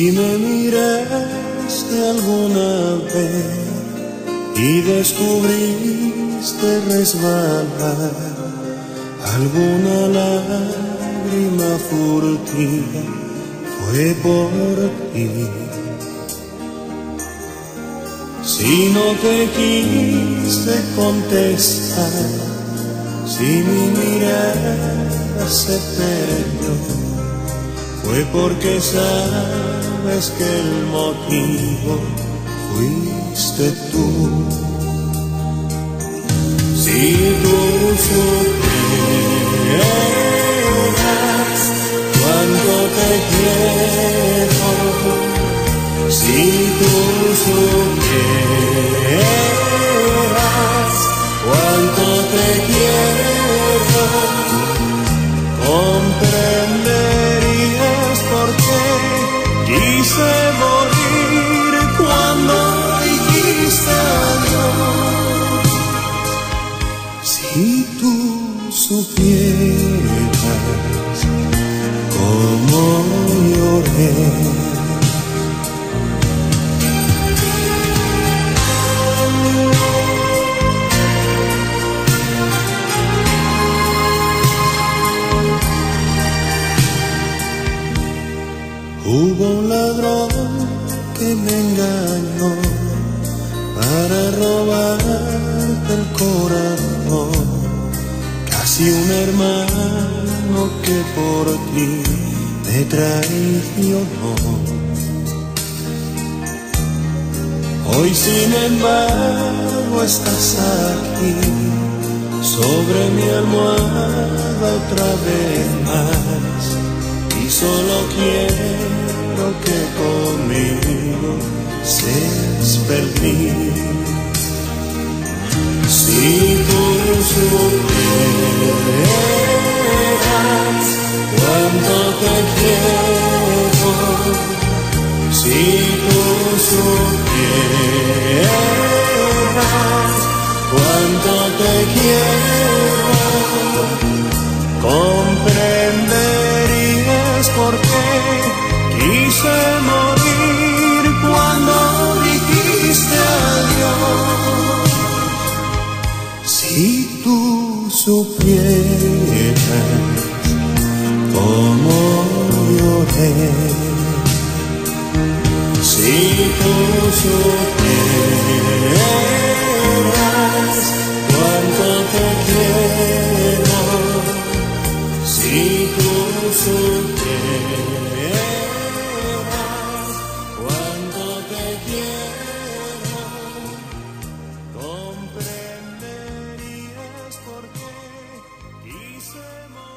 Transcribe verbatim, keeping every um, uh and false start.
me miraste alguna vez y descubriste resbalar alguna lágrima furtiva, fue por ti. Si no te quise contestar, si mi mirada se perdió, fue porque sabes que el motivo fuiste tú. Si tú supieras cuánto te quiero, si tú supieras cuánto te quiero, comprenderías por qué quise morir cuando dijiste adiós. Si tú supieras cómo lloré, hubo un ladrón que me engañó para robarte el corazón, casi un hermano que por ti me traicionó. Hoy sin embargo estás aquí, sobre mi almohada otra vez más, y solo quiero que conmigo seas feliz. Si tú supieras cuánto te quiero, si tú supieras cuánto te quiero, comprenderías por qué quise morir cuando dijiste adiós. Si tú supieras cómo lloré, si tú supieras cuánto te quiero, si tú supieras cuánto te quiero, comprenderías por qué quise morir.